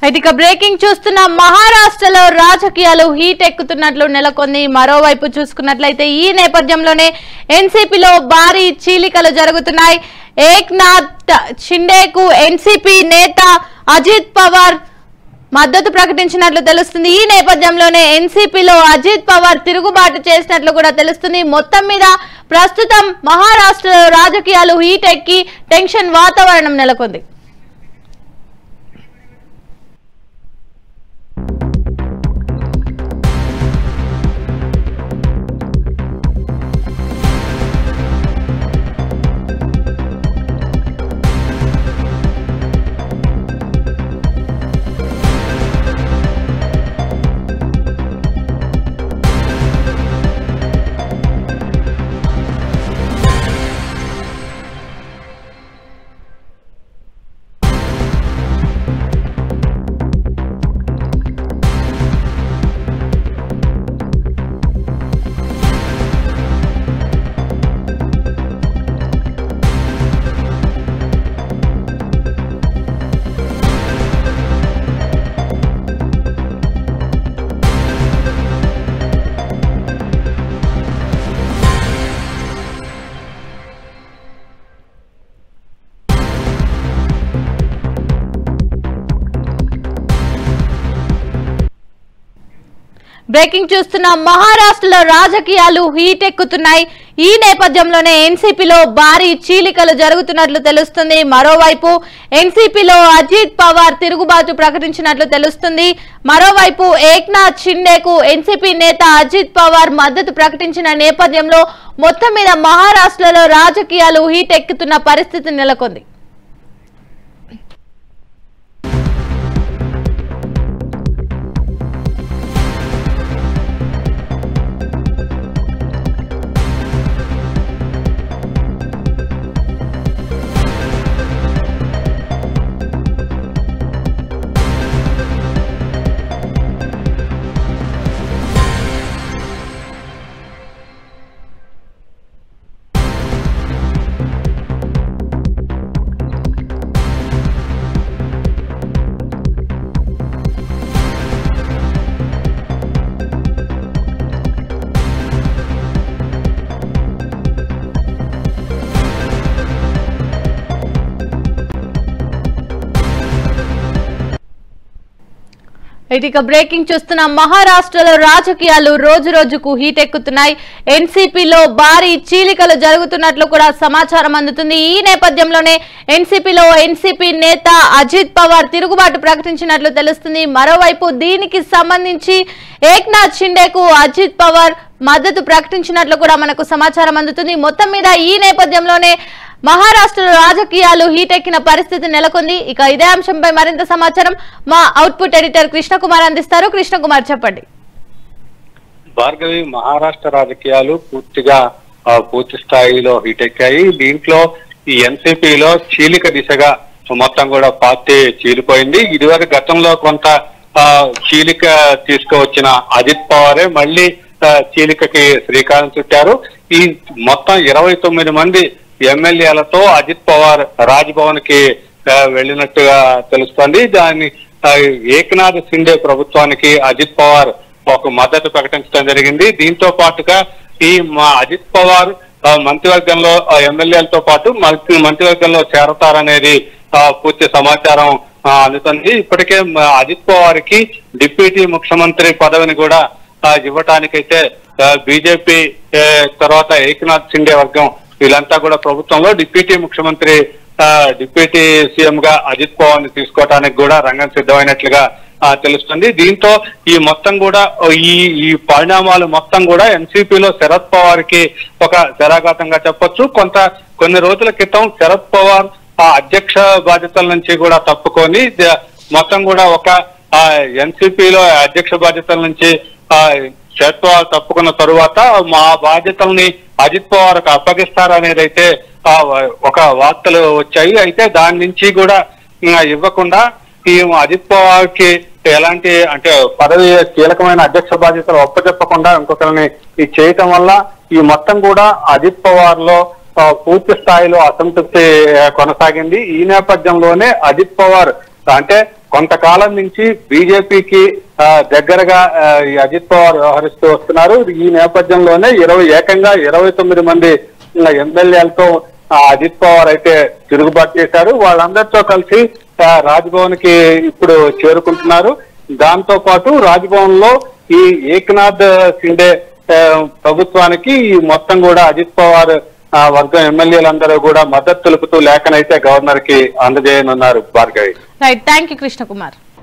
ఇక బ్రేకింగ్ చూస్తున్న మహారాష్ట్రలో రాజకీయాలు హీట్ ఎక్కుతున్నట్లు నెలకొంది. మరోవైపు చూసుకున్నట్లయితే ఈ నేపథ్యంలోనే ఎన్సీపీలో భారీ చీలికలు జరుగుతున్నాయి. eknathshinde ఎన్సీపీ నేత అజిత్ పవార్ మద్దతు ప్రకటించినట్లు తెలుస్తుంది. ఈ నేపథ్యంలోనే ఎన్సీపీలో అజిత్ పవార్ తిరుగుబాటు చేసినట్లు కూడా తెలుస్తుంది. మొత్తం మీద ప్రస్తుతం మహారాష్ట్రలో రాజకీయాలు హీట్ ఎక్కి టెన్షన్ వాతావరణం నెలకొంది. బ్రేకింగ్ చూస్తున్న మహారాష్ట్రలో రాజకీయాలు హీట్ ఎక్కుతున్నాయి. ఈ నేపథ్యంలోనే ఎన్సీపీలో భారీ చీలికలు జరుగుతున్నట్లు తెలుస్తుంది. మరోవైపు ఎన్సీపీలో అజిత్ పవార్ తిరుగుబాటు ప్రకటించినట్లు తెలుస్తుంది. మరోవైపు eknathshinde ఎన్సీపీ నేత అజిత్ పవార్ మద్దతు ప్రకటించిన నేపథ్యంలో మొత్తం మీద మహారాష్ట్రలో రాజకీయాలు హీట్ ఎక్కుతున్న పరిస్థితి నెలకొంది. ఇక బ్రేకింగ్ చూస్తున్న మహారాష్ట్రలో రాజకీయాలు రోజు రోజుకు హీట్ ఎక్కుతున్నాయి. ఎన్సీపీలో భారీ చీలికలు జరుగుతున్నట్లు కూడా సమాచారం అందుతుంది. ఈ నేపథ్యంలోనే ఎన్సీపీలో ఎన్సీపీ నేత అజిత్ పవార్ తిరుగుబాటు ప్రకటించినట్లు తెలుస్తుంది. మరోవైపు దీనికి సంబంధించి eknathshinde అజిత్ పవార్ మద్దతు ప్రకటించినట్లు కూడా మనకు సమాచారం అందుతుంది. మొత్తం మీద ఈ నేపథ్యంలోనే మహారాష్ట్రలో రాజకీయాలు హీట్ ఎక్కిన పరిస్థితి నెలకొంది. ఇక ఇదే అంశంపై మరింత సమాచారం మా అవుట్పుట్ ఎడిటర్ కృష్ణకుమార్ అందిస్తారు. కృష్ణకుమార్ చెప్పండి. భార్గవి, మహారాష్ట్ర రాజకీయాలు పూర్తి స్థాయిలో హీట్ ఎక్కాయి. దీంట్లో ఈ ఎన్సీపీలో చీలిక దిశగా మొత్తం కూడా పార్టీ చీలిపోయింది. ఇదివరకు గతంలో కొంత చీలిక తీసుకువచ్చిన అజిత్ పవారే మళ్ళీ చీలికకి శ్రీకారం చుట్టారు. ఈ మొత్తం 29 మంది ఎమ్మెల్యేలతో అజిత్ పవార్ రాజ్భవన్ కి వెళ్ళినట్టుగా తెలుస్తోంది. దాన్ని eknathshinde ప్రభుత్వానికి అజిత్ పవార్ ఒక మద్దతు ప్రకటించడం జరిగింది. దీంతో పాటుగా ఈ అజిత్ పవార్ మంత్రివర్గంలో ఎమ్మెల్యేలతో పాటు మంత్రివర్గంలో చేరతారనేది పూర్తి సమాచారం అందుతుంది. ఇప్పటికే అజిత్ పవార్ కి డిప్యూటీ ముఖ్యమంత్రి పదవిని కూడా ఇవ్వటానికైతే బీజేపీ తర్వాత eknathshinde వర్గం వీళ్ళంతా కూడా ప్రభుత్వంలో డిప్యూటీ సీఎం గా అజిత్ పవార్ ని తీసుకోవడానికి కూడా రంగం సిద్ధమైనట్లుగా తెలుస్తుంది. దీంతో ఈ మొత్తం కూడా ఈ పరిణామాలు మొత్తం కూడా ఎన్సీపీలో శరద్ పవార్ కి ఒక శరాఘాతంగా చెప్పొచ్చు. కొన్ని రోజుల క్రితం శరద్ పవార్ అధ్యక్ష బాధ్యతల నుంచి కూడా తప్పుకొని మొత్తం కూడా ఒక ఎన్సీపీలో అధ్యక్ష బాధ్యతల నుంచి శరద్ పవార్ తప్పుకున్న తరువాత మా బాధ్యతల్ని అజిత్ పవార్ అప్పగిస్తారనేది అయితే ఒక వార్తలు వచ్చాయి. అయితే దాని నుంచి కూడా ఇవ్వకుండా ఈ అజిత్ పవార్ కి ఎలాంటి అంటే పదవి కీలకమైన అధ్యక్ష బాధ్యతలు ఒప్పచెప్పకుండా ఇంకొకరిని చేయటం వల్ల ఈ మొత్తం కూడా అజిత్ పవార్ లో పూర్తి స్థాయిలో అసంతృప్తి కొనసాగింది. ఈ నేపథ్యంలోనే అజిత్ పవార్ అంటే కొంతకాలం నుంచి బీజేపీకి దగ్గరగా ఈ అజిత్ పవార్ వ్యవహరిస్తూ వస్తున్నారు. ఈ నేపథ్యంలోనే ఏకంగా 29 మంది ఎమ్మెల్యేలతో అజిత్ పవార్ అయితే తిరుగుబాటు చేశారు. వాళ్ళందరితో కలిసి రాజ్భవన్ కి ఇప్పుడు చేరుకుంటున్నారు. దాంతో పాటు రాజ్భవన్ లో ఈ ఏక్నాథ్ షిండే ప్రభుత్వానికి మొత్తం కూడా అజిత్ పవార్ వర్గం ఎమ్మెల్యేలందరూ కూడా మద్దతు తెలుపుతూ లేఖనైతే గవర్నర్ కి అందజేయనున్నారు. Bhargavi. Right, thank you Krishna Kumar.